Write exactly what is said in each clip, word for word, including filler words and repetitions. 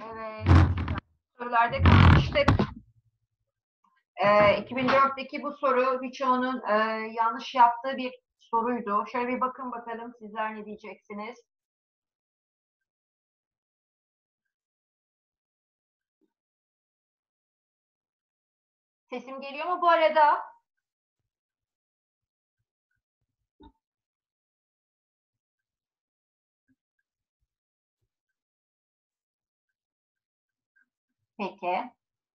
Evet. Sorularda kalmıştık. Ee, iki bin dörtteki bu soru birçoğunun e, yanlış yaptığı bir soruydu. Şöyle bir bakın bakalım sizler ne diyeceksiniz? Sesim geliyor mu bu arada? Peki.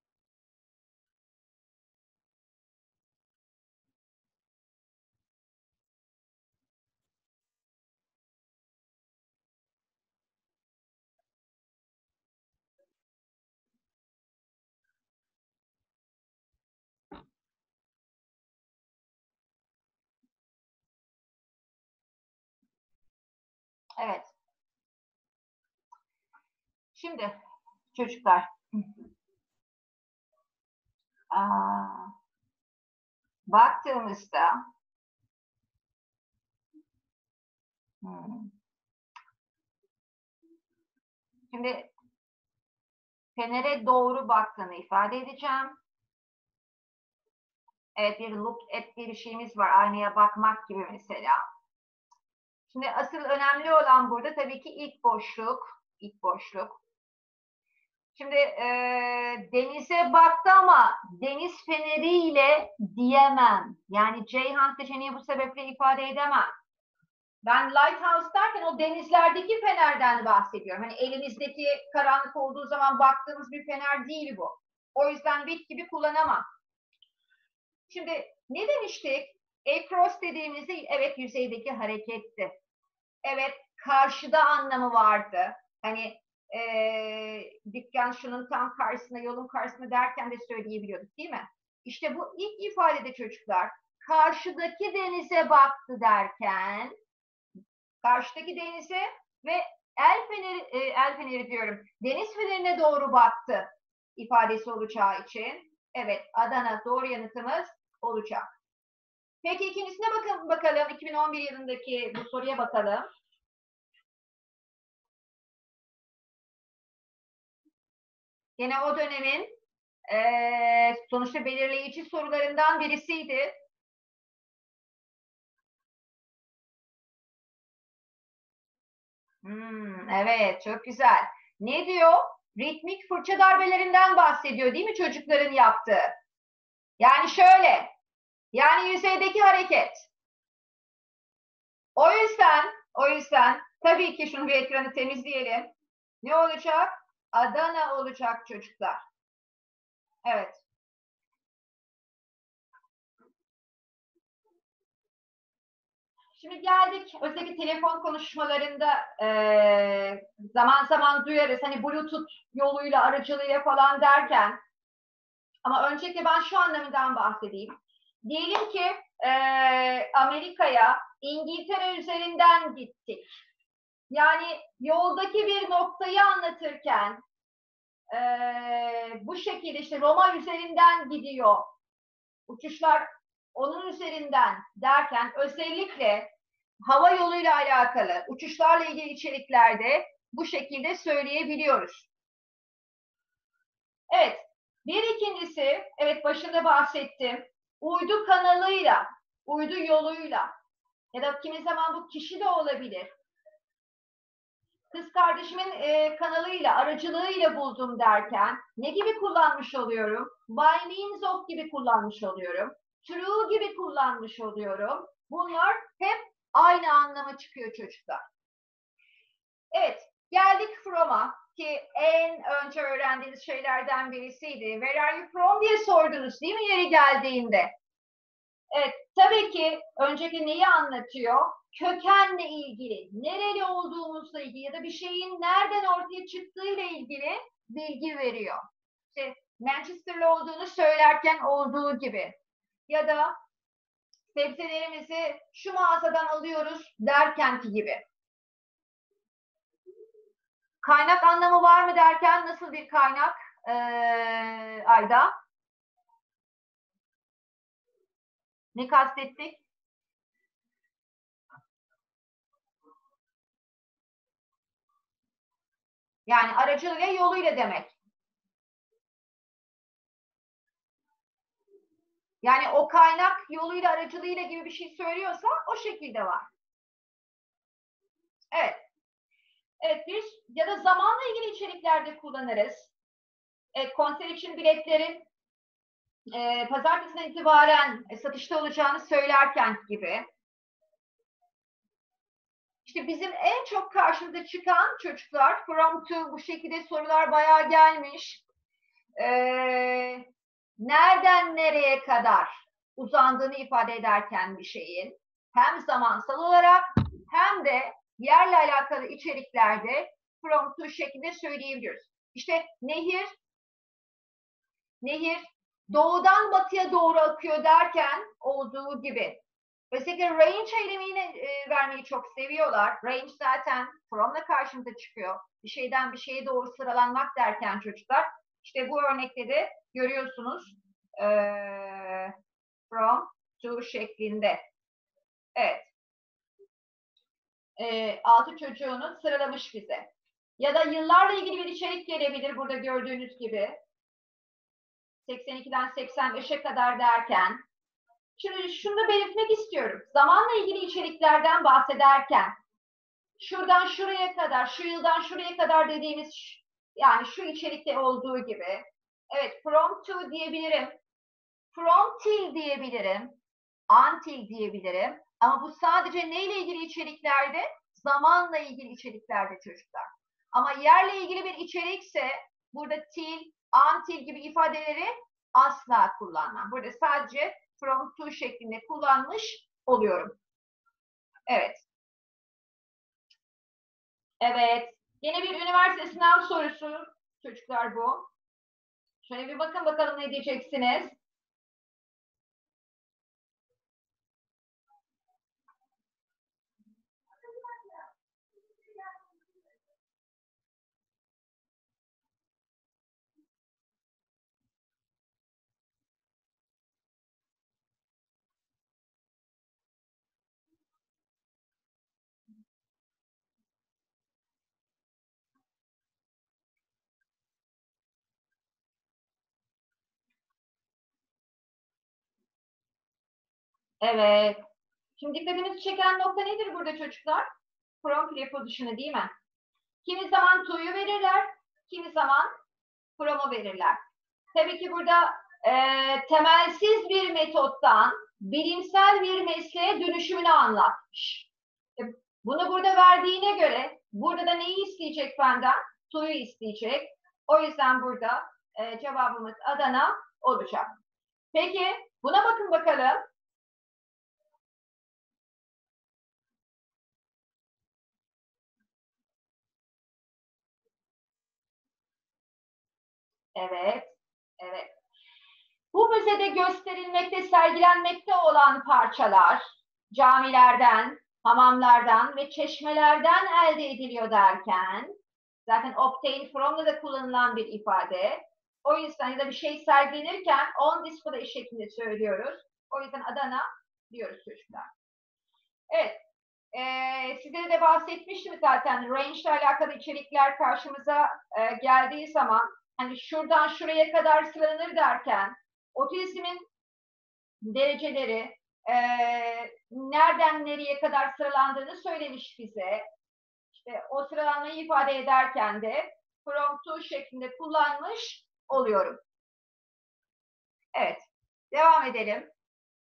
Evet. Şimdi çocuklar. Aa, baktığımızda hmm, şimdi Fener'e doğru baktığını ifade edeceğim. Evet, bir look at bir şeyimiz var. Aynaya bakmak gibi mesela. Şimdi asıl önemli olan burada tabii ki ilk boşluk. İlk boşluk. Şimdi e, denize baktı ama deniz feneriyle diyemem. Yani Ceyhan seçeneği bu sebeple ifade edemem. Ben lighthouse derken o denizlerdeki fenerden bahsediyorum. Hani elimizdeki karanlık olduğu zaman baktığımız bir fener değil bu. O yüzden bit gibi kullanamam. Şimdi ne demiştik? Across dediğimizde evet yüzeydeki hareketti. Evet karşıda anlamı vardı. Hani e, dükkan şunun tam karşısında, yolun karşısında derken de söyleyebiliyorduk değil mi? İşte bu ilk ifadede çocuklar karşıdaki denize baktı derken karşıdaki denize ve el feneri, e, el feneri diyorum, deniz fenerine doğru baktı ifadesi olacağı için evet Adana doğru yanıtımız olacak. Peki ikincisine bakın bakalım. iki bin on bir yılındaki bu soruya bakalım. Yine o dönemin e, sonuçta belirleyici sorularından birisiydi. Hmm, evet, çok güzel. Ne diyor? Ritmik fırça darbelerinden bahsediyor değil mi çocukların yaptığı? Yani şöyle, yani yüzeydeki hareket. O yüzden, o yüzden tabii ki şunu bir ekranı temizleyelim. Ne olacak? Adana olacak çocuklar. Evet. Şimdi geldik özellikle telefon konuşmalarında e, zaman zaman duyarız hani Bluetooth yoluyla aracılığıyla falan derken ama öncelikle ben şu anlamından bahsedeyim. Diyelim ki e, Amerika'ya İngiltere üzerinden gittik. Yani yoldaki bir noktayı anlatırken e, bu şekilde işte Roma üzerinden gidiyor. Uçuşlar onun üzerinden derken özellikle hava yoluyla alakalı uçuşlarla ilgili içeriklerde bu şekilde söyleyebiliyoruz. Evet, bir ikincisi, evet başında bahsettim, uydu kanalıyla, uydu yoluyla ya da kimi zaman bu kişi de olabilir. Kız kardeşimin e, kanalıyla, aracılığıyla buldum derken ne gibi kullanmış oluyorum? By means of gibi kullanmış oluyorum. Through gibi kullanmış oluyorum. Bunlar hep aynı anlama çıkıyor çocuklar. Evet, geldik from'a ki en önce öğrendiğiniz şeylerden birisiydi. Where are you from diye sordunuz değil mi yeri geldiğinde? Evet, tabii ki önceki neyi anlatıyor? Kökenle ilgili, nereli olduğumuzla ilgili ya da bir şeyin nereden ortaya çıktığıyla ilgili bilgi veriyor. İşte Manchester'lı olduğunu söylerken olduğu gibi. Ya da sebzelerimizi şu mağazadan alıyoruz derkenki gibi. Kaynak anlamı var mı derken nasıl bir kaynak ee, Ayda? Ne kastettik? Yani aracılığıyla, yoluyla demek. Yani o kaynak yoluyla, aracılığıyla gibi bir şey söylüyorsa o şekilde var. Evet. Evet, bir ya da zamanla ilgili içeriklerde kullanırız. Evet, konser için biletlerin e, pazartesinden itibaren e, satışta olacağını söylerken gibi. İşte bizim en çok karşımıza çıkan çocuklar, from to, bu şekilde sorular bayağı gelmiş. Ee, nereden nereye kadar uzandığını ifade ederken bir şeyin hem zamansal olarak hem de yerle alakalı içeriklerde from to şeklinde söyleyebiliyoruz. İşte nehir, nehir doğudan batıya doğru akıyor derken olduğu gibi. Özellikle range eylemini e, vermeyi çok seviyorlar. Range zaten from'la karşımıza çıkıyor. Bir şeyden bir şeye doğru sıralanmak derken çocuklar. İşte bu örnekte de görüyorsunuz. E, from to şeklinde. Evet. E, altı çocuğunu sıralamış bize. Ya da yıllarla ilgili bir içerik gelebilir burada gördüğünüz gibi. seksen ikiden seksen beşe kadar derken. Şimdi şunu da belirtmek istiyorum. Zamanla ilgili içeriklerden bahsederken şuradan şuraya kadar, şu yıldan şuraya kadar dediğimiz yani şu içerikte olduğu gibi. Evet, from to diyebilirim. From till diyebilirim. Until diyebilirim. Ama bu sadece neyle ilgili içeriklerde? Zamanla ilgili içeriklerde çocuklar. Ama yerle ilgili bir içerikse burada till, until gibi ifadeleri asla kullanmam. Burada sadece from to şeklinde kullanmış oluyorum. Evet. Evet. Yine bir üniversite sınav sorusu çocuklar bu. Şöyle bir bakın bakalım ne diyeceksiniz. Evet. Şimdi dikkatimizi çeken nokta nedir burada çocuklar? From preposition'ı değil mi? Kimi zaman to'yu verirler, kimi zaman from'u verirler. Tabii ki burada e, temelsiz bir metottan bilimsel bir mesleğe dönüşümünü anlatmış. E, bunu burada verdiğine göre burada da neyi isteyecek benden? To'yu isteyecek. O yüzden burada e, cevabımız Adana olacak. Peki buna bakın bakalım. Evet, evet. Bu müzede gösterilmekte, sergilenmekte olan parçalar camilerden, hamamlardan ve çeşmelerden elde ediliyor derken zaten obtain from'la da kullanılan bir ifade. O yüzden ya da bir şey sergilenirken on display şeklinde söylüyoruz. O yüzden Adana diyoruz çocuklar. Evet. Ee, sizlere de bahsetmiştim zaten range ile alakalı içerikler karşımıza e, geldiği zaman hani şuradan şuraya kadar sıralanır derken otizmin dereceleri e, nereden nereye kadar sıralandığını söylemiş bize. İşte o sıralanmayı ifade ederken de from to şeklinde kullanmış oluyorum. Evet. Devam edelim.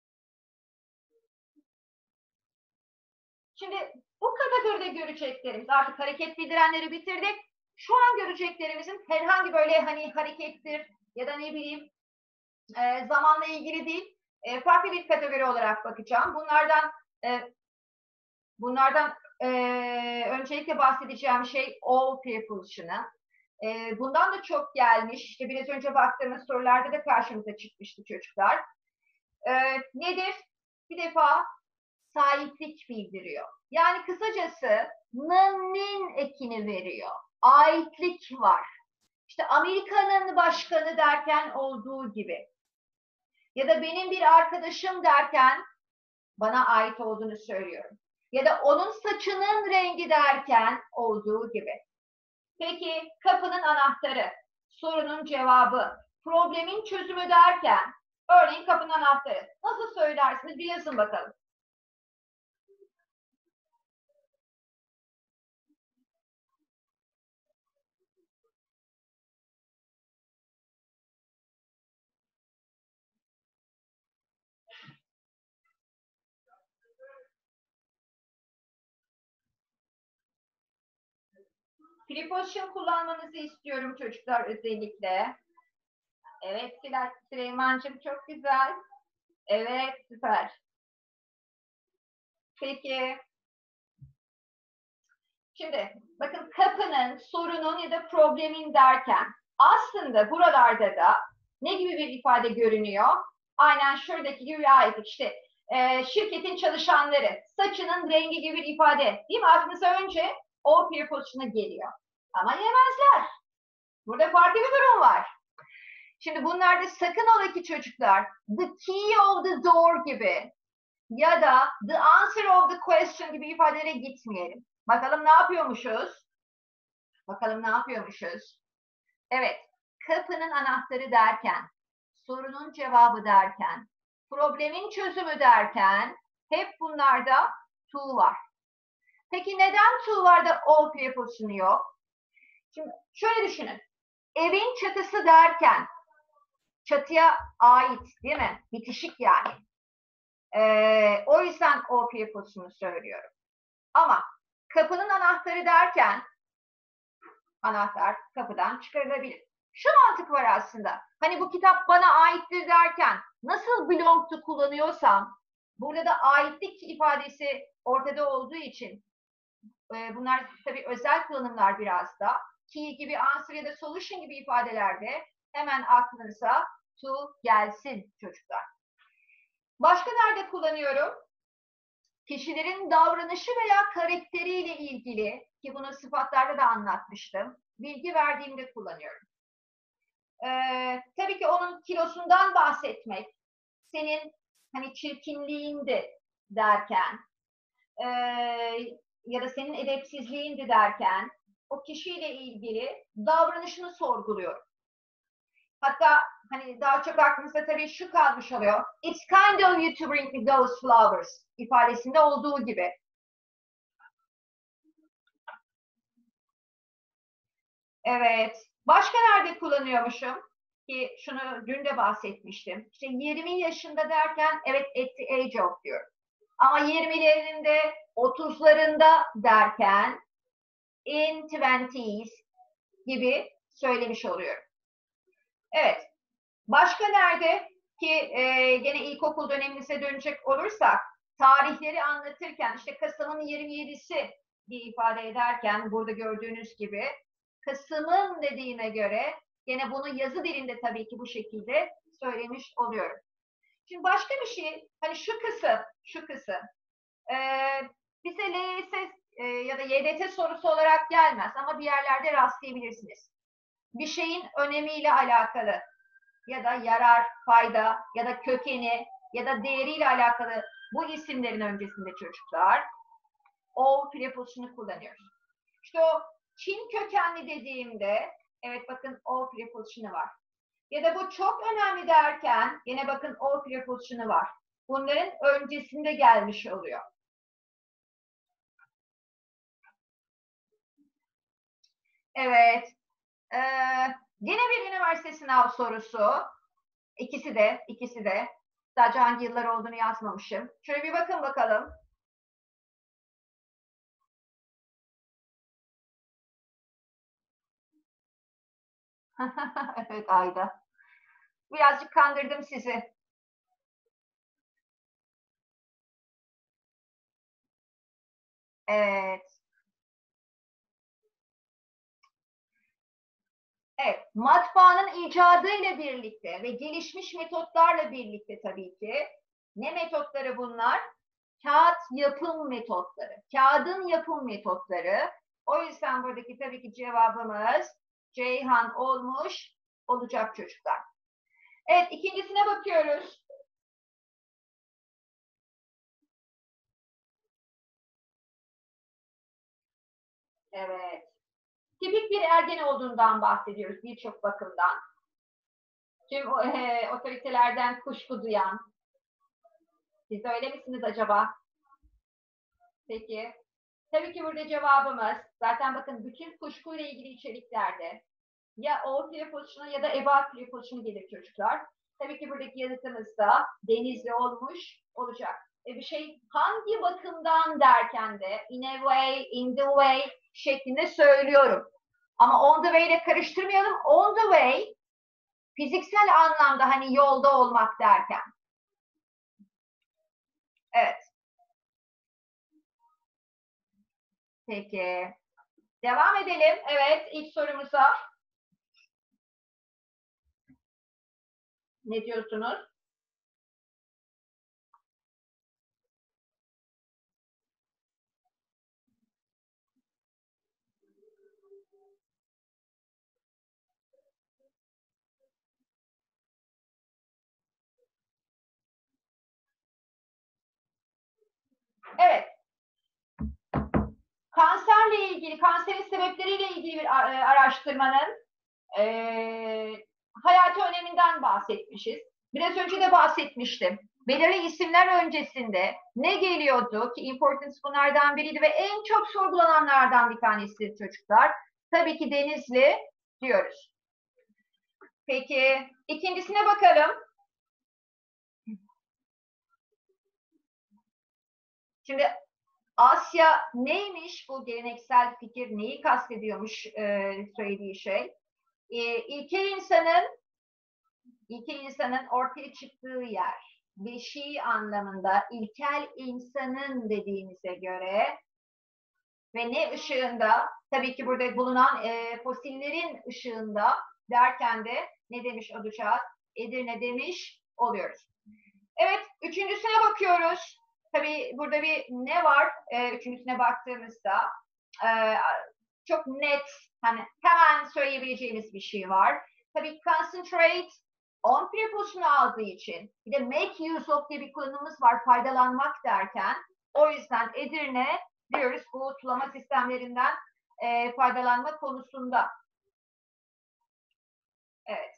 Şimdi bu kategoride göreceklerimiz artık hareket bildirenleri bitirdik. Şu an göreceklerimizin herhangi böyle hani harekettir ya da ne bileyim e, zamanla ilgili değil, e, farklı bir kategori olarak bakacağım. Bunlardan e, bunlardan e, öncelikle bahsedeceğim şey all preposition'ı. E, bundan da çok gelmiş. İşte biraz önce baktığımız sorularda da karşımıza çıkmıştı çocuklar. E, nedir? Bir defa sahiplik bildiriyor. Yani kısacası nin ekini veriyor. Aitlik var. İşte Amerika'nın başkanı derken olduğu gibi. Ya da benim bir arkadaşım derken bana ait olduğunu söylüyorum. Ya da onun saçının rengi derken olduğu gibi. Peki kapının anahtarı, sorunun cevabı, problemin çözümü derken, örneğin kapının anahtarı. Nasıl söylersiniz? Bir yazın bakalım. Preposition kullanmanızı istiyorum çocuklar özellikle. Evet Süleyman'cığım çok güzel. Evet süper. Peki. Şimdi bakın kapının, sorunun ya da problemin derken aslında buralarda da ne gibi bir ifade görünüyor? Aynen şuradaki gibi ait işte e, şirketin çalışanları, saçının rengi gibi bir ifade. Değil mi? Aklınıza önce o preposition'ı geliyor. Ama yemezler. Burada farklı bir durum var. Şimdi bunlarda sakın ola ki çocuklar the key of the door gibi ya da the answer of the question gibi ifadelere gitmeyelim. Bakalım ne yapıyormuşuz? Bakalım ne yapıyormuşuz? Evet, kapının anahtarı derken, sorunun cevabı derken, problemin çözümü derken hep bunlarda to var. Peki neden to var da all preposition'u yok? Şimdi şöyle düşünün. Evin çatısı derken çatıya ait değil mi? Bitişik yani. Ee, o yüzden all preposition'u söylüyorum. Ama kapının anahtarı derken anahtar kapıdan çıkarılabilir. Şu mantık var aslında. Hani bu kitap bana aittir derken nasıl belong to kullanıyorsam burada da aitlik ifadesi ortada olduğu için e, bunlar tabii özel kullanımlar biraz da. Key gibi, answer ya da solution gibi ifadelerde hemen aklınıza to gelsin çocuklar. Başka nerede kullanıyorum? Kişilerin davranışı veya karakteriyle ilgili ki bunu sıfatlarda da anlatmıştım. Bilgi verdiğimde kullanıyorum. Ee, tabii ki onun kilosundan bahsetmek, senin hani çirkinliğindi derken e, ya da senin edepsizliğindi derken o kişiyle ilgili davranışını sorguluyorum. Hatta hani daha çok aklınızda tabii şu kalmış oluyor. It's kind of you to bring me those flowers ifadesinde olduğu gibi. Evet. Başka nerede kullanıyormuşum? Ki şunu dün de bahsetmiştim. İşte yirmi yaşında derken evet at the age of diyorum. Ama yirmilerinde, otuzlarında derken in twenties gibi söylemiş oluyorum. Evet. Başka nerede? Ki e, gene ilkokul dönemimize dönecek olursak tarihleri anlatırken işte Kasım'ın yirmi yedisi diye ifade ederken burada gördüğünüz gibi Kasım'ın dediğime göre gene bunu yazı dilinde tabii ki bu şekilde söylemiş oluyorum. Şimdi başka bir şey, hani şu kısım, şu kısım e, bize L Y S e, ya da Y D T sorusu olarak gelmez ama bir yerlerde rastlayabilirsiniz. Bir şeyin önemiyle alakalı ya da yarar, fayda ya da kökeni ya da değeriyle alakalı bu isimlerin öncesinde çocuklar o preposition'u kullanıyoruz. İşte o Çin kökenli dediğimde evet bakın o preposition'ı var. Ya da bu çok önemli derken yine bakın o preposition'ı var. Bunların öncesinde gelmiş oluyor. Evet. Ee, yine bir üniversite sınav sorusu. İkisi de, ikisi de. Sadece hangi yıllar olduğunu yazmamışım. Şöyle bir bakın bakalım. Evet Ayda. Birazcık kandırdım sizi. Evet. Evet. Matbaanın icadı ile birlikte ve gelişmiş metotlarla birlikte tabii ki. Ne metotları bunlar? Kağıt yapım metotları. Kağıdın yapım metotları. O yüzden buradaki tabii ki cevabımız Ceyhan olmuş olacak çocuklar. Evet, ikincisine bakıyoruz. Evet. Tipik otoriterik bir ergen olduğundan bahsediyoruz birçok bakımdan. Tüm e, otoritelerden kuşku duyan. Siz de öyle misiniz acaba? Peki. Tabii ki burada cevabımız, zaten bakın bütün kuşkuyla ilgili içeriklerde ya all preposition'u ya da about preposition'u gelir çocuklar. Tabii ki buradaki yanıtımız da Denizli olmuş olacak. E bir şey hangi bakımdan derken de in a way, in the way şeklinde söylüyorum. Ama on the way ile karıştırmayalım. On the way fiziksel anlamda hani yolda olmak derken. Evet. Peki. Devam edelim. Evet, ilk sorumuza. Ne diyorsunuz? Evet. Kanserle ilgili, kanserin sebepleriyle ilgili bir araştırmanın e, hayati öneminden bahsetmişiz. Biraz önce de bahsetmiştim. Belirli isimler öncesinde ne geliyordu ki importance bunlardan biriydi ve en çok sorgulananlardan bir tanesi çocuklar. Tabii ki Denizli diyoruz. Peki ikincisine bakalım. Şimdi Asya neymiş bu geleneksel fikir, neyi kastediyormuş e, söylediği şey? E, ilkel insanın ilkel insanın ortaya çıktığı yer, beşiği anlamında ilkel insanın dediğimize göre ve ne ışığında, tabii ki burada bulunan e, fosillerin ışığında derken de ne demiş olacağız? Edirne demiş oluyoruz. Evet, üçüncüsüne bakıyoruz. Tabii burada bir ne var? E, üçüncüsüne baktığımızda e, çok net, hani hemen söyleyebileceğimiz bir şey var. Tabii concentrate on preposition'u aldığı için, bir de make use of diye bir kullanımımız var, faydalanmak derken. O yüzden Edirne diyoruz bu tulama sistemlerinden e, faydalanma konusunda. Evet.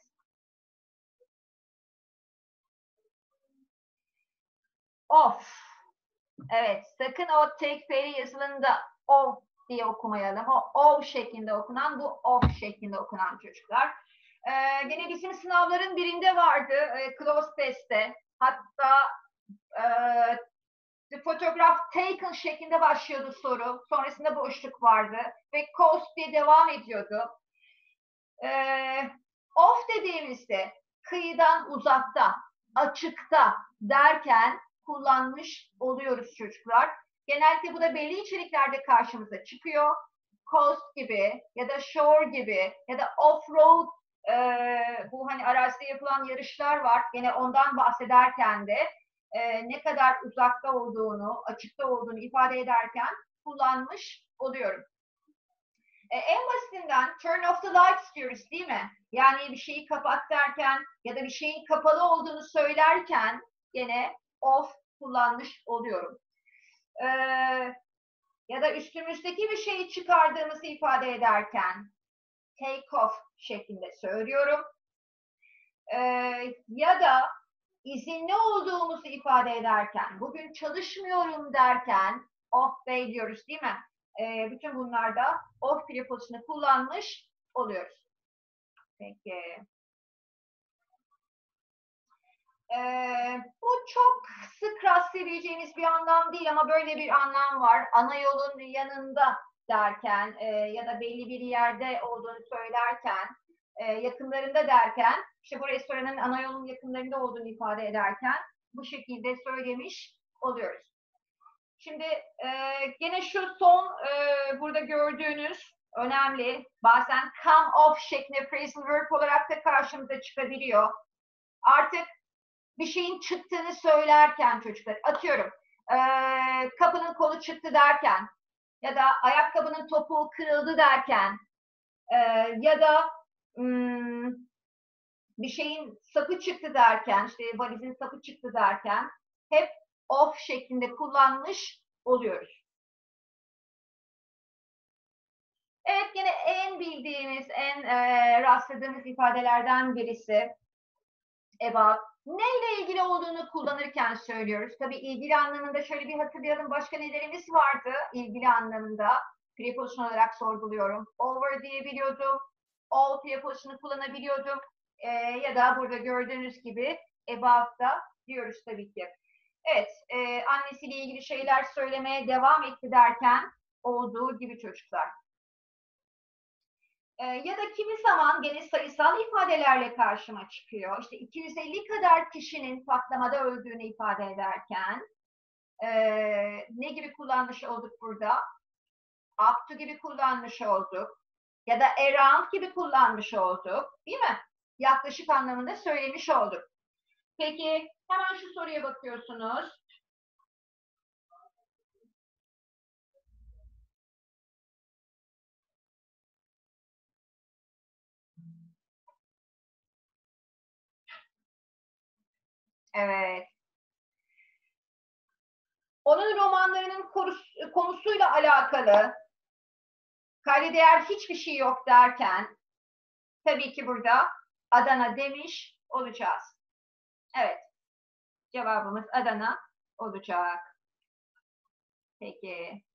Of. Evet, sakın o tek feri yazılında o diye okumayalım. O o şeklinde okunan, bu of şeklinde okunan çocuklar. Ee, gene bizim sınavların birinde vardı, e, close test'te. Hatta e, the photograph taken şeklinde başlıyordu soru. Sonrasında boşluk vardı ve coast diye devam ediyordu. Ee, off dediğimizde kıyıdan uzakta, açıkta derken kullanmış oluyoruz çocuklar. Genellikle bu da belli içeriklerde karşımıza çıkıyor. Coast gibi ya da shore gibi ya da off-road e, bu hani arazide yapılan yarışlar var. Yine ondan bahsederken de e, ne kadar uzakta olduğunu, açıkta olduğunu ifade ederken kullanmış oluyorum. E, en basitinden turn off the lights diyoruz değil mi? Yani bir şeyi kapat derken ya da bir şeyin kapalı olduğunu söylerken yine off kullanmış oluyorum. Ee, ya da üstümüzdeki bir şeyi çıkardığımızı ifade ederken take off şeklinde söylüyorum. Ee, ya da izinli olduğumuzu ifade ederken, bugün çalışmıyorum derken off day diyoruz değil mi? Ee, bütün bunlarda off preposition'ı kullanmış oluyoruz. Peki. Ee, bu çok sık rastlayabileceğimiz bir anlam değil ama böyle bir anlam var. Ana yolun yanında derken e, ya da belli bir yerde olduğunu söylerken, e, yakınlarında derken, işte bu restoranın ana yolun yakınlarında olduğunu ifade ederken bu şekilde söylemiş oluyoruz. Şimdi e, gene şu son e, burada gördüğünüz önemli. Bazen come off şeklinde phrasal verb olarak da karşımıza çıkabiliyor. Artık bir şeyin çıktığını söylerken çocuklar, atıyorum e, kapının kolu çıktı derken ya da ayakkabının topuğu kırıldı derken e, ya da hmm, bir şeyin sapı çıktı derken, işte valizin sapı çıktı derken hep off şeklinde kullanmış oluyoruz. Evet, yine en en bildiğimiz, en e, rastladığımız ifadelerden birisi about. Neyle ilgili olduğunu kullanırken söylüyoruz. Tabii ilgili anlamında şöyle bir hatırlayalım. Başka nelerimiz vardı ilgili anlamında? Preposition olarak sorguluyorum. Over diyebiliyordum. All preposition'ı kullanabiliyordum. E, ya da burada gördüğünüz gibi about da diyoruz tabii ki. Evet, e, annesiyle ilgili şeyler söylemeye devam etti derken olduğu gibi çocuklar. E, ya da kimi zaman gene sayısal ifadelerle karşıma çıkıyor. İşte iki yüz elli kadar kişinin patlamada öldüğünü ifade ederken e, ne gibi kullanmış olduk burada? Up to gibi kullanmış olduk. Ya da around gibi kullanmış olduk. Değil mi? Yaklaşık anlamında söylemiş olduk. Peki hemen şu soruya bakıyorsunuz. Evet. Onun romanlarının konusuyla alakalı kayda değer hiçbir şey yok derken tabii ki burada Adana demiş olacağız. Evet. Cevabımız Adana olacak. Peki.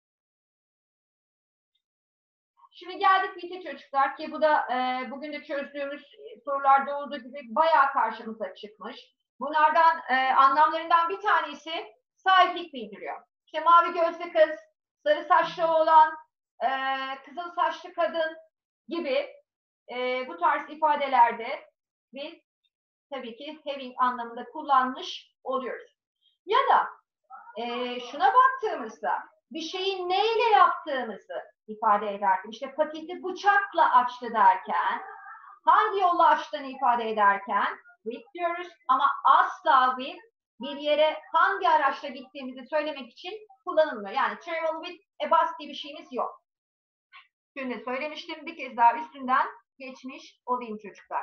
Şimdi geldik Vite çocuklar ki bu da e, bugün de çözdüğümüz sorularda olduğu gibi bayağı karşımıza çıkmış. Bunlardan e, anlamlarından bir tanesi sahiplik bildiriyor. İşte mavi gözlü kız, sarı saçlı oğlan, e, kızıl saçlı kadın gibi e, bu tarz ifadelerde biz tabii ki having anlamında kullanmış oluyoruz. Ya da e, şuna baktığımızda bir şeyi neyle yaptığımızı ifade ederken, işte paketi bıçakla açtı derken, hangi yolla açtığını ifade ederken with diyoruz ama asla with bir yere hangi araçla gittiğimizi söylemek için kullanılmıyor. Yani travel with a bus diye bir şeyimiz yok. Dün de söylemiştim, bir kez daha üstünden geçmiş olayım çocuklar.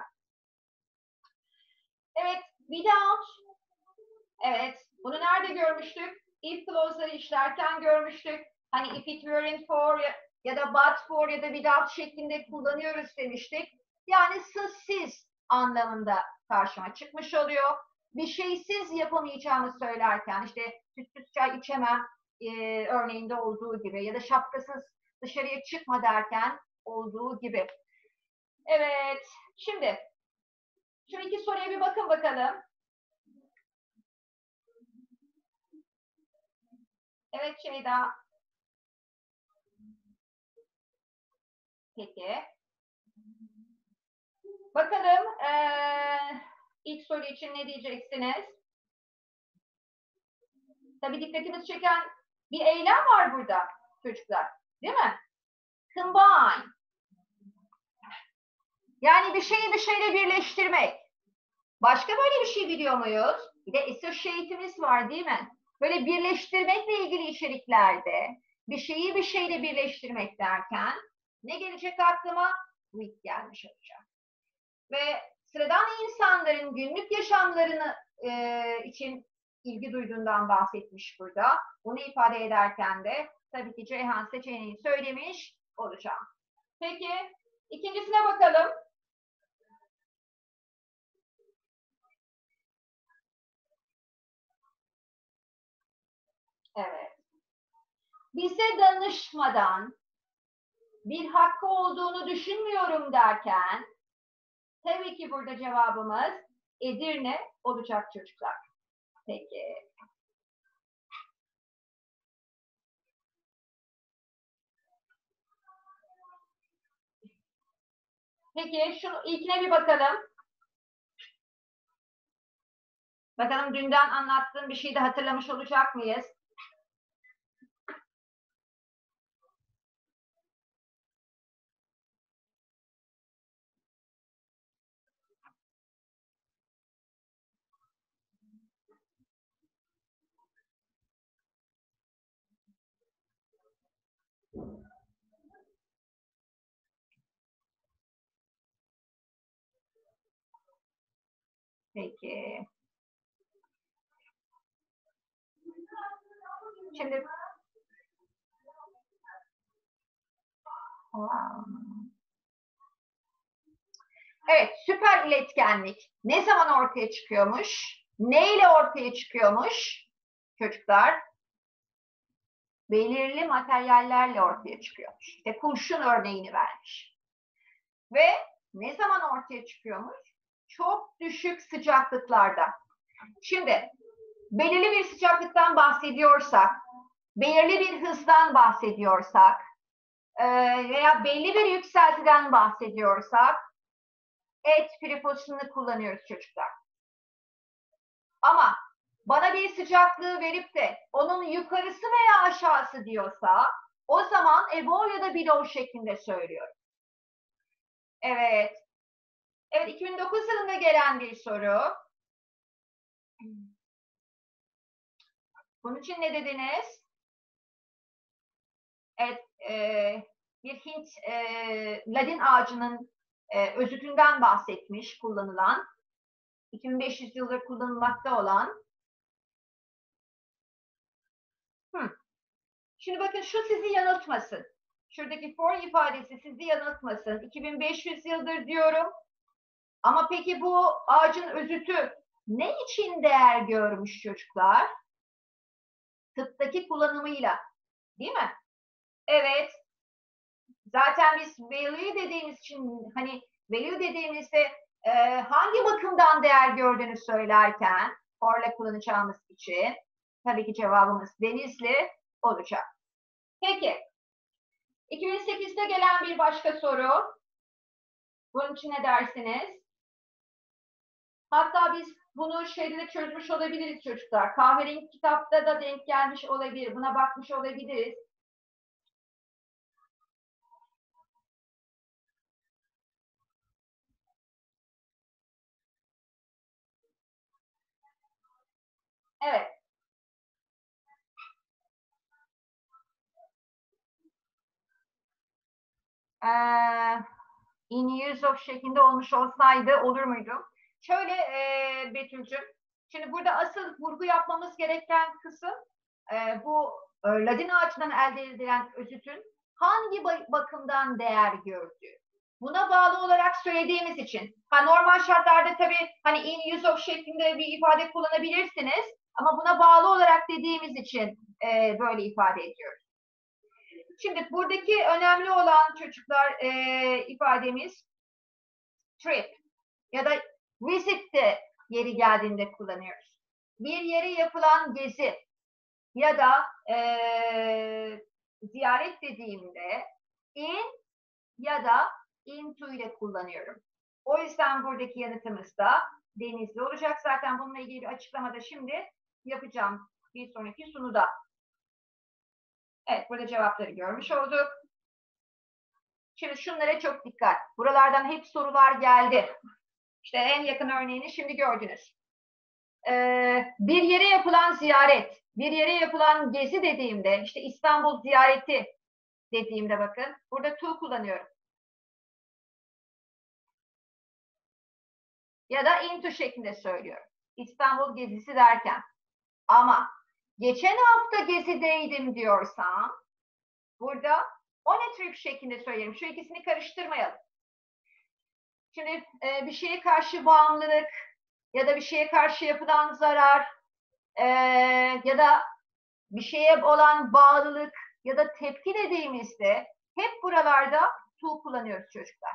Evet, without. Evet, bunu nerede görmüştük? If clause'ları işlerken görmüştük. Hani if it weren't for ya, ya da but for ya da without şeklinde kullanıyoruz demiştik. Yani sızsız anlamında karşıma çıkmış oluyor. Bir şeysiz yapamayacağımı söylerken işte sütsüz çay içemem e, örneğinde olduğu gibi ya da şapkasız dışarıya çıkma derken olduğu gibi. Evet, şimdi şu iki soruya bir bakın bakalım. Evet Şeyda. Peki. Bakalım ee, ilk soru için ne diyeceksiniz? Tabii dikkatimizi çeken bir eylem var burada çocuklar. Değil mi? Combine. Yani bir şeyi bir şeyle birleştirmek. Başka böyle bir şey biliyor muyuz? Bir de associate'imiz var değil mi? Böyle birleştirmekle ilgili içeriklerde bir şeyi bir şeyle birleştirmek derken ne gelecek aklıma? With gelmiş olacak. Ve sıradan insanların günlük yaşamlarını e, için ilgi duyduğundan bahsetmiş burada. Bunu ifade ederken de tabii ki Ceyhan seçeneğini söylemiş olacağım. Peki ikincisine bakalım. Evet. Bize danışmadan bir hakkı olduğunu düşünmüyorum derken tabii ki burada cevabımız Edirne olacak çocuklar. Peki. Peki şu ilkine bir bakalım. Bakalım dünden anlattığım bir şeyi de hatırlamış olacak mıyız? Peki. Şimdi wow. Evet, süper iletkenlik ne zaman ortaya çıkıyormuş? Ne ile ortaya çıkıyormuş çocuklar? Belirli materyallerle ortaya çıkıyormuş. İşte kurşun örneğini vermiş. Ve ne zaman ortaya çıkıyormuş? Çok düşük sıcaklıklarda. Şimdi belirli bir sıcaklıktan bahsediyorsak, belirli bir hızdan bahsediyorsak veya belli bir yükseltiden bahsediyorsak at preposition'ını kullanıyoruz çocuklar. Ama bana bir sıcaklığı verip de onun yukarısı veya aşağısı diyorsa o zaman above ya da below şeklinde söylüyorum. Evet. Evet, iki bin dokuz yılında gelen bir soru. Bunun için ne dediniz? Evet, e, bir Hint e, ladin ağacının e, özütünden bahsetmiş kullanılan. iki bin beş yüz yıldır kullanılmakta olan. Hmm. Şimdi bakın şu sizi yanıltmasın. Şuradaki for ifadesi sizi yanıltmasın. iki bin beş yüz yıldır diyorum. Ama peki bu ağacın özütü ne için değer görmüş çocuklar? Tıptaki kullanımıyla. Değil mi? Evet. Zaten biz value dediğimiz için hani value dediğimizde e, hangi bakımdan değer gördüğünü söylerken for'la kullanacağımız için tabii ki cevabımız Denizli olacak. Peki. iki bin sekizde gelen bir başka soru. Bunun için ne dersiniz? Hatta biz bunu şeyde de çözmüş olabiliriz çocuklar. Kahverengi kitapta da denk gelmiş olabilir. Buna bakmış olabiliriz. Evet. Ee, in use of şeklinde olmuş olsaydı olur muydu? Şöyle e, Betül'cüm. Şimdi burada asıl vurgu yapmamız gereken kısım e, bu e, Ladin ağaçtan elde edilen özütün hangi bakımdan değer gördüğü. Buna bağlı olarak söylediğimiz için. Ha, normal şartlarda tabii hani in use of şeklinde bir ifade kullanabilirsiniz. Ama buna bağlı olarak dediğimiz için e, böyle ifade ediyoruz. Şimdi buradaki önemli olan çocuklar e, ifademiz trip ya da visit de yeri geldiğinde kullanıyoruz. Bir yere yapılan gezi ya da e, ziyaret dediğimde in ya da into ile kullanıyorum. O yüzden buradaki yanıtımız da Denizli olacak. Zaten bununla ilgili bir açıklamada şimdi yapacağım bir sonraki sunuda. Evet, burada cevapları görmüş olduk. Şimdi şunlara çok dikkat. Buralardan hep sorular geldi. İşte en yakın örneğini şimdi gördünüz. Ee, bir yere yapılan ziyaret, bir yere yapılan gezi dediğimde, işte İstanbul ziyareti dediğimde bakın, burada to kullanıyorum. Ya da into şeklinde söylüyorum. İstanbul gezisi derken. Ama geçen hafta gezideydim diyorsam, burada on a trip şeklinde söylerim. Şu ikisini karıştırmayalım. Şimdi e, bir şeye karşı bağımlılık ya da bir şeye karşı yapılan zarar e, ya da bir şeye olan bağlılık ya da tepki dediğimizde hep buralarda to kullanıyoruz çocuklar.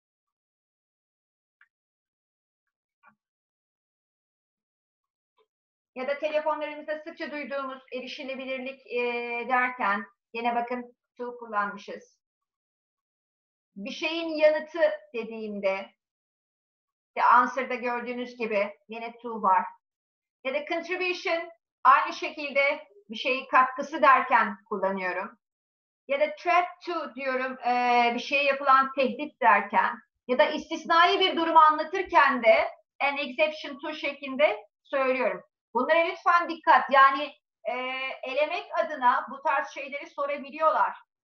Ya da telefonlarımızda sıkça duyduğumuz erişilebilirlik e, derken yine bakın to kullanmışız. Bir şeyin yanıtı dediğimde işte answer'da gördüğünüz gibi yine to var. Ya da contribution aynı şekilde bir şeyin katkısı derken kullanıyorum. Ya da threat to diyorum e, bir şeye yapılan tehdit derken ya da istisnai bir durumu anlatırken de an exception to şeklinde söylüyorum. Bunlara lütfen dikkat. Yani e, elemek adına bu tarz şeyleri sorabiliyorlar.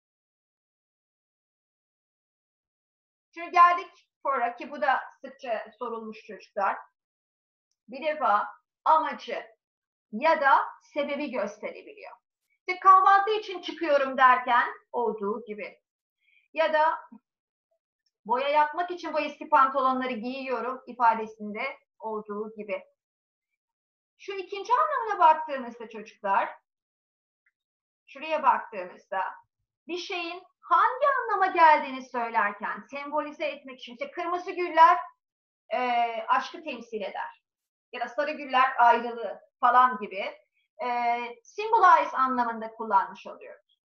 Şimdi geldik for'a ki bu da sıkça sorulmuş çocuklar. Bir defa amacı ya da sebebi gösterebiliyor. İşte kahvaltı için çıkıyorum derken olduğu gibi. Ya da boya yapmak için bu eski pantolonları giyiyorum ifadesinde olduğu gibi. Şu ikinci anlamına baktığımızda çocuklar, şuraya baktığımızda bir şeyin hangi anlama geldiğini söylerken sembolize etmek için işte kırmızı güller e, aşkı temsil eder ya da sarı güller ayrılığı falan gibi e, symbolize anlamında kullanmış oluyoruz.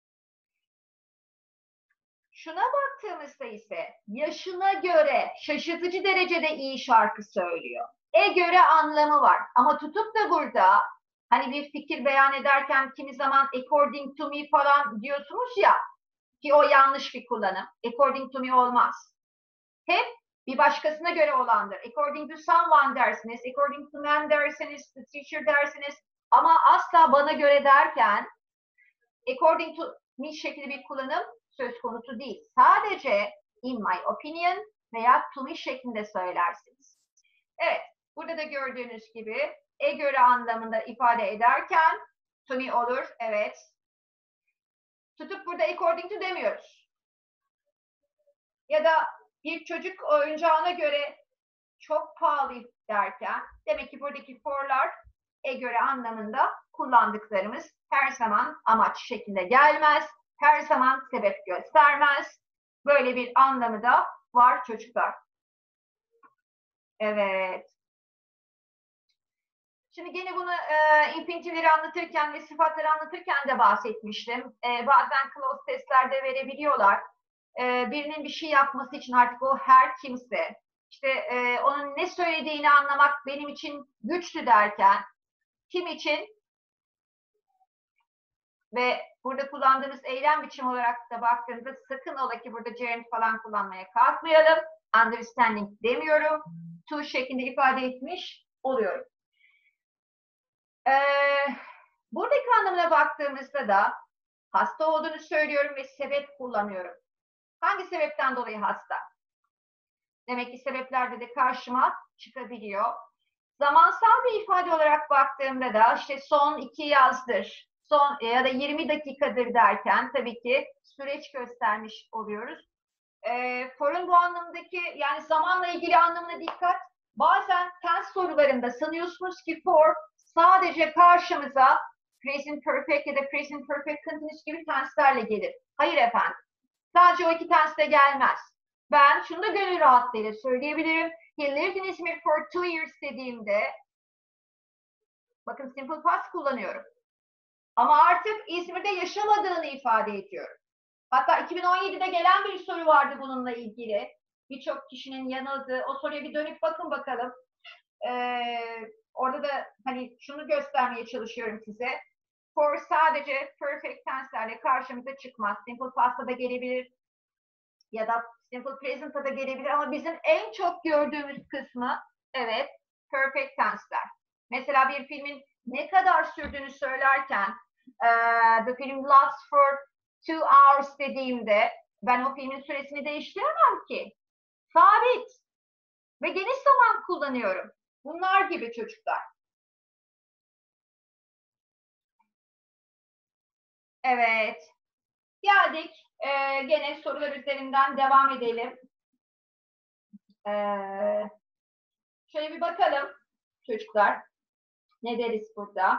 Şuna baktığımızda ise yaşına göre şaşırtıcı derecede iyi şarkı söylüyor. E göre anlamı var ama tutup da burada hani bir fikir beyan ederken kimi zaman according to me falan diyorsunuz ya, ki o yanlış bir kullanım. According to me olmaz. Hep bir başkasına göre olandır. According to someone dersiniz, according to man dersiniz, the teacher dersiniz ama asla bana göre derken according to me şekli bir kullanım söz konusu değil. Sadece in my opinion veya to me şeklinde söylersiniz. Evet, burada da gördüğünüz gibi e göre anlamında ifade ederken to me olur, evet. Tutup burada according to demiyoruz. Ya da bir çocuk oyuncağına göre çok pahalı derken demek ki buradaki for'lar e göre anlamında kullandıklarımız her zaman amaç şeklinde gelmez. Her zaman sebep göstermez. Böyle bir anlamı da var çocuklar. Evet. Şimdi gene bunu e, infinitifleri anlatırken ve sıfatları anlatırken de bahsetmiştim. E, bazen clause testlerde verebiliyorlar. E, birinin bir şey yapması için artık o her kimse, işte e, onun ne söylediğini anlamak benim için güçtü derken, kim için ve burada kullandığımız eylem biçimi olarak da baktığımızda sakın ola ki burada gerund falan kullanmaya kalkmayalım. Understanding demiyorum. To şeklinde ifade etmiş oluyorum. Ee, buradaki anlamına baktığımızda da hasta olduğunu söylüyorum ve sebep kullanıyorum. Hangi sebepten dolayı hasta? Demek ki sebeplerde de karşıma çıkabiliyor. Zamansal bir ifade olarak baktığımda da işte son iki yazdır, son ya da yirmi dakikadır derken tabii ki süreç göstermiş oluyoruz. E, for'un bu anlamdaki yani zamanla ilgili anlamına dikkat. Bazen tens sorularında sanıyorsunuz ki for sadece karşımıza present perfect ya da present perfect continuous gibi tenslerle gelir. Hayır efendim. Sadece o iki tensle gelmez. Ben şunu da gönül rahatlığıyla söyleyebilirim. He lived in Izmir for two years dediğimde bakın simple past kullanıyorum. Ama artık İzmir'de yaşamadığını ifade ediyorum. Hatta iki bin on yedide gelen bir soru vardı bununla ilgili. Birçok kişinin yanıldığı. O soruya bir dönüp bakın bakalım. Ee, orada da hani şunu göstermeye çalışıyorum size. For sadece perfect tense'lerle karşımıza çıkmaz. Simple past'ta da gelebilir. Ya da simple present'ta da gelebilir. Ama bizim en çok gördüğümüz kısmı evet perfect tense'ler. Mesela bir filmin ne kadar sürdüğünü söylerken uh, the film lasts for two hours dediğimde ben o filmin süresini değiştiremem ki. Sabit. Ve geniş zaman kullanıyorum. Bunlar gibi çocuklar. Evet. Geldik. Ee, gene sorular üzerinden devam edelim. Ee, şöyle bir bakalım çocuklar. Ne deriz burada?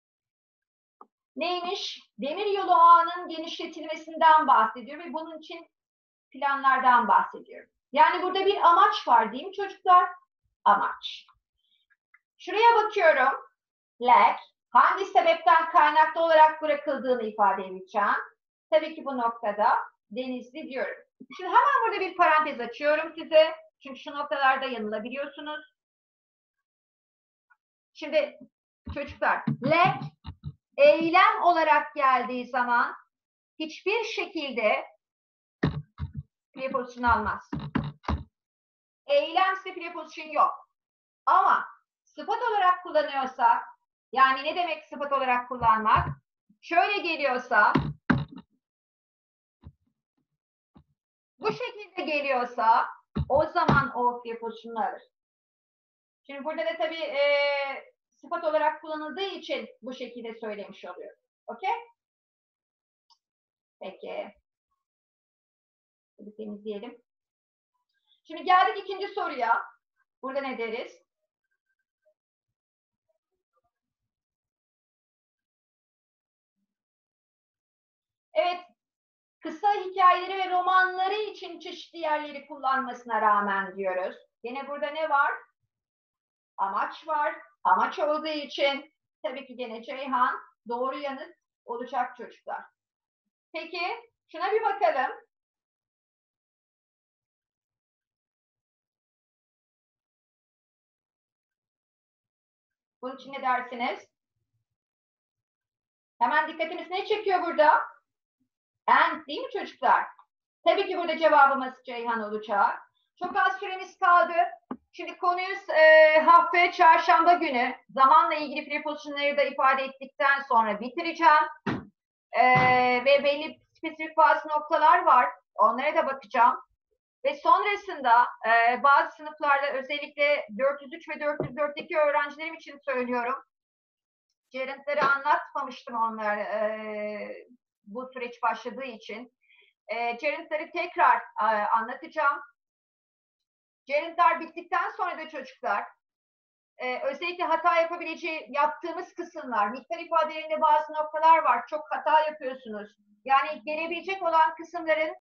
Neymiş? Demiryolu ağının genişletilmesinden bahsediyor ve bunun için planlardan bahsediyor. Yani burada bir amaç var değil mi çocuklar? Amaç. Şuraya bakıyorum. Lack, hangi sebepten kaynaklı olarak bırakıldığını ifade edeceğim. Tabii ki bu noktada Denizli diyorum. Şimdi hemen burada bir parantez açıyorum size. Çünkü şu noktalarda yanılabiliyorsunuz. Şimdi çocuklar, lack eylem olarak geldiği zaman hiçbir şekilde preposition almaz. Eylemse preposition yok. Ama sıfat olarak kullanıyorsa, yani ne demek sıfat olarak kullanmak? Şöyle geliyorsa, bu şekilde geliyorsa o zaman o preposition'u alır. Şimdi burada da tabii e, sıfat olarak kullanıldığı için bu şekilde söylemiş oluyor. Okey? Peki. Hadi temizleyelim. Şimdi geldik ikinci soruya. Burada ne deriz? Evet, kısa hikayeleri ve romanları için çeşitli yerleri kullanmasına rağmen diyoruz. Yine burada ne var? Amaç var. Amaç olduğu için tabii ki gene Ceyhan doğru yanıt olacak çocuklar. Peki, şuna bir bakalım. Bunun için ne dersiniz? Hemen dikkatimiz ne çekiyor burada? And değil mi çocuklar? Tabii ki burada cevabımız Ceyhan olacak. Çok az süremiz kaldı. Şimdi konuyu e, haftaya çarşamba günü zamanla ilgili prepositionları da ifade ettikten sonra bitireceğim. E, ve belli spesifik bazı noktalar var. Onlara da bakacağım. Ve sonrasında e, bazı sınıflarda özellikle dört yüz üç ve dört yüz dörtteki öğrencilerim için söylüyorum. Gerund'ları anlatmamıştım onlara e, bu süreç başladığı için. E, gerund'ları tekrar e, anlatacağım. Gerund'lar bittikten sonra da çocuklar e, özellikle hata yapabileceği yaptığımız kısımlar, miktar ifadelerinde bazı noktalar var. Çok hata yapıyorsunuz. Yani gelebilecek olan kısımların